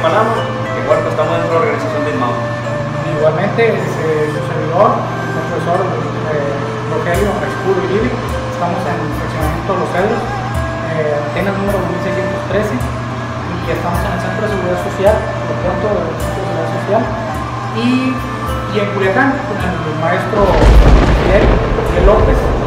Malamo, igual pues estamos dentro de la organización de INMAO. Igualmente, su servidor, el profesor Rogelio Escudo Iribe, estamos en el fraccionamiento Los Cedros, antena número 1613, y estamos en el Centro de Seguridad Social, por lo pronto del Centro de Seguridad Social, y en Culiacán con el maestro Miguel López.